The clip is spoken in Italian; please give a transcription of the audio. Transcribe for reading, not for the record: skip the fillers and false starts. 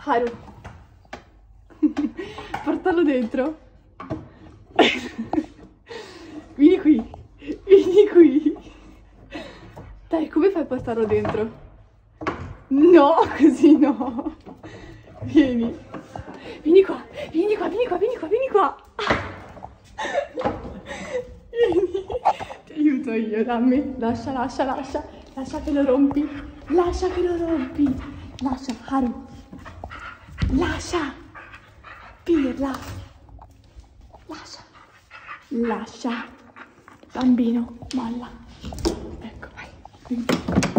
Haru. Portarlo dentro. Vieni qui. Vieni qui. Dai, come fai a portarlo dentro? No, così no. Vieni. Vieni qua. Vieni qua, vieni qua, vieni qua, vieni qua. Vieni. Ti aiuto io, dammi. Lascia, lascia, lascia. Lascia che lo rompi. Lascia che lo rompi. Lascia, Haru. Lascia. Pirla. Lascia. Lascia. Bambino, molla. Ecco, vai.